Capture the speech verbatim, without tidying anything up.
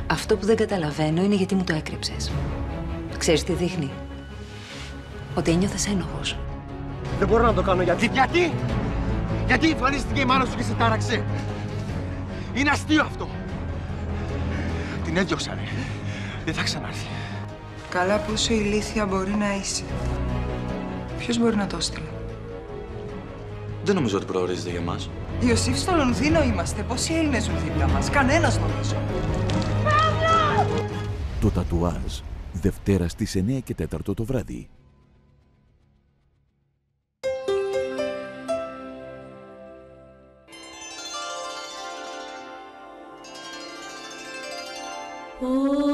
Αυτό που δεν καταλαβαίνω είναι γιατί μου το έκρυψες. Ξέρεις τι δείχνει? Ότι ένιωθες ένοχος. Δεν μπορώ να το κάνω γιατί. Γιατί! Γιατί εμφανίστηκε η μάνα σου και σε τάραξε. Είναι αστείο αυτό. Την έδιωξα, ρε. Δεν θα ξανάρθει. Καλά, πόσο ηλίθια μπορεί να είσαι. Ποιος μπορεί να το έστειλε? Δεν νομίζω ότι προορίζεται για μας. Ιωσήφ, στο Λονδίνο είμαστε. Πόσοι Έλληνες ζουν δίπλα μας? Κανένας νομίζω. Το τατουάζ. Δευτέρα στις εννιά και τέσσερα το βράδυ. Oh